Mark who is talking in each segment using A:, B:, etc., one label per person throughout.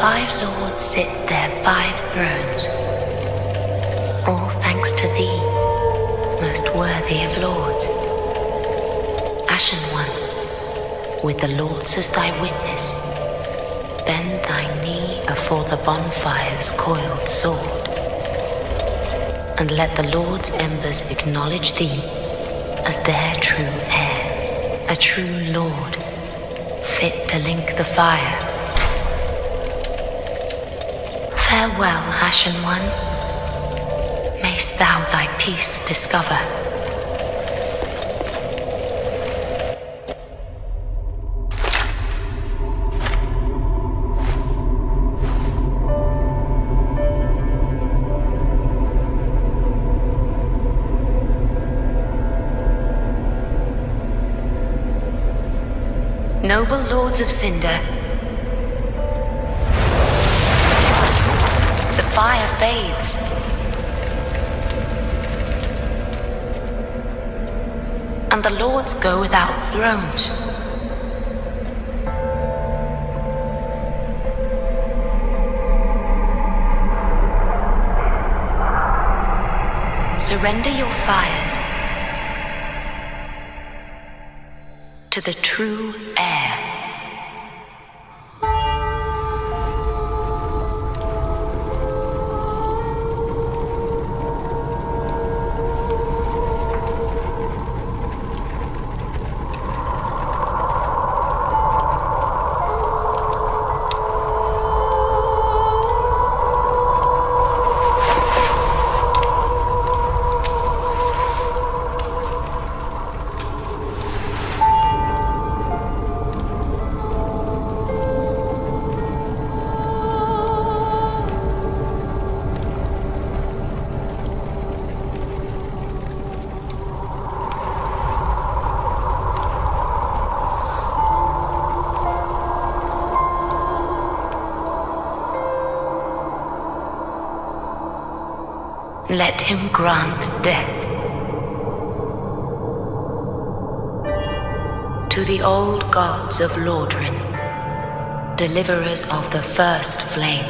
A: 5 lords sit their 5 thrones, all thanks to thee, most worthy of lords. Ashen One, with the lords as thy witness, bend thy knee afore the bonfire's coiled sword, and let the lords' embers acknowledge thee as their true heir, a true lord, fit to link the fire. Farewell, Ashen One, mayst thou thy peace discover. Noble lords of Cinder, the fire fades. And the lords go without thrones. Surrender your fires to the true heir. Let him grant death to the old gods of Lordran, deliverers of the first flame.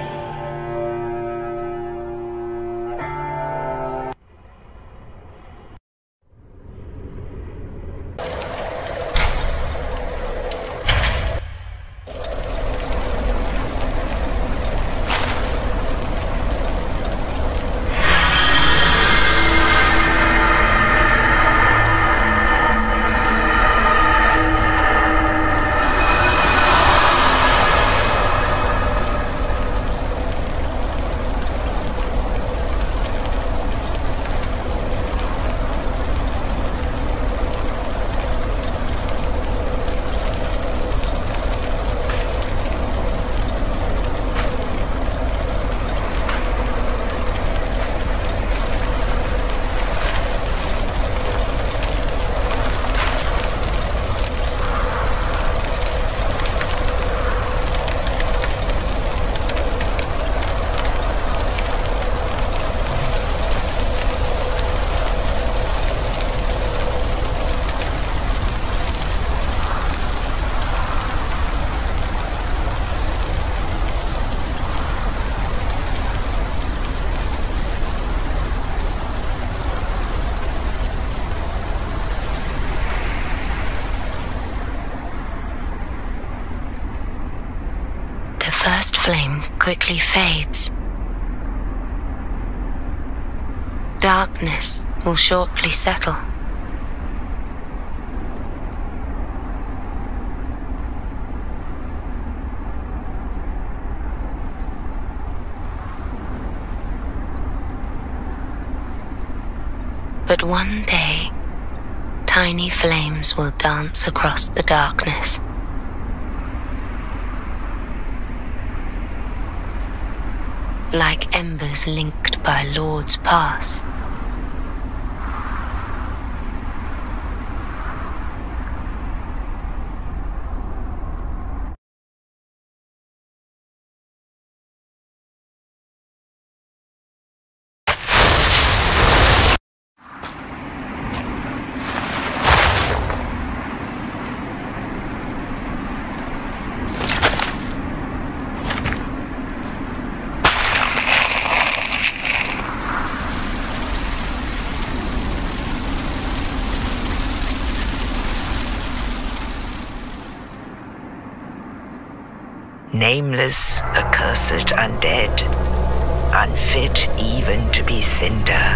A: First flame quickly fades. Darkness will shortly settle. But one day, tiny flames will dance across the darkness. Like embers linked by Lord's Pass.
B: nameless, accursed undead, unfit even to be cinder.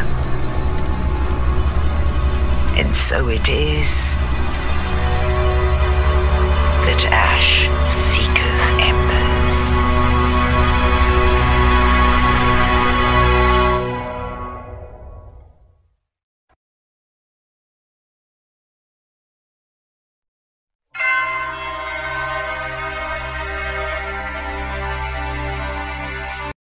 B: And so it is that ash seeketh